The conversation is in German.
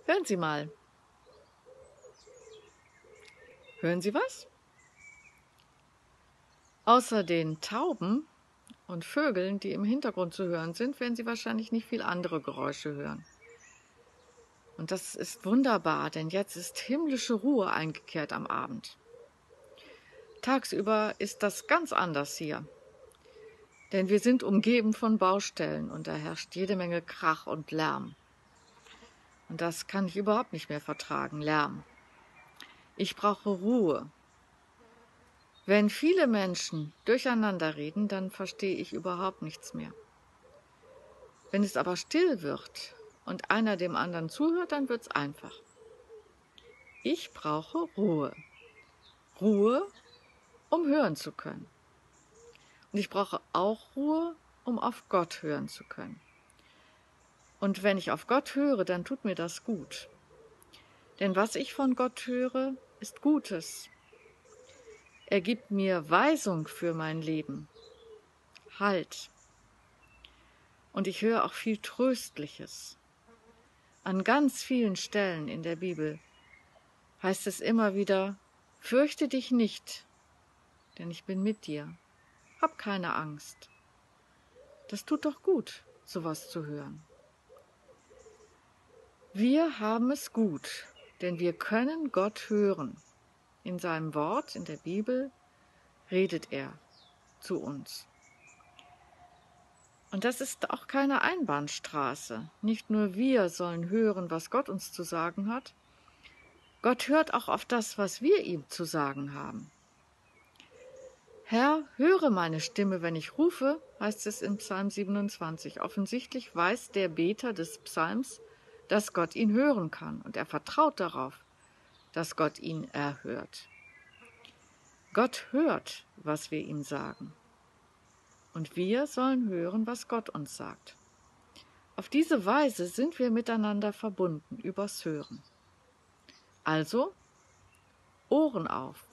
Hören Sie mal. Hören Sie was? Außer den Tauben und Vögeln, die im Hintergrund zu hören sind, werden Sie wahrscheinlich nicht viel andere Geräusche hören. Und das ist wunderbar, denn jetzt ist himmlische Ruhe eingekehrt am Abend. Tagsüber ist das ganz anders hier, denn wir sind umgeben von Baustellen und da herrscht jede Menge Krach und Lärm. Und das kann ich überhaupt nicht mehr vertragen, Lärm. Ich brauche Ruhe. Wenn viele Menschen durcheinander reden, dann verstehe ich überhaupt nichts mehr. Wenn es aber still wird und einer dem anderen zuhört, dann wird's einfach. Ich brauche Ruhe. Ruhe, um hören zu können. Und ich brauche auch Ruhe, um auf Gott hören zu können. Und wenn ich auf Gott höre, dann tut mir das gut. Denn was ich von Gott höre, ist Gutes. Er gibt mir Weisung für mein Leben, Halt. Und ich höre auch viel Tröstliches. An ganz vielen Stellen in der Bibel heißt es immer wieder, fürchte dich nicht, denn ich bin mit dir. Hab keine Angst. Das tut doch gut, sowas zu hören. Wir haben es gut, denn wir können Gott hören. In seinem Wort, in der Bibel, redet er zu uns. Und das ist auch keine Einbahnstraße. Nicht nur wir sollen hören, was Gott uns zu sagen hat. Gott hört auch auf das, was wir ihm zu sagen haben. Herr, höre meine Stimme, wenn ich rufe, heißt es in Psalm 27. Offensichtlich weiß der Beter des Psalms, dass Gott ihn hören kann und er vertraut darauf, dass Gott ihn erhört. Gott hört, was wir ihm sagen. Und wir sollen hören, was Gott uns sagt. Auf diese Weise sind wir miteinander verbunden, übers Hören. Also, Ohren auf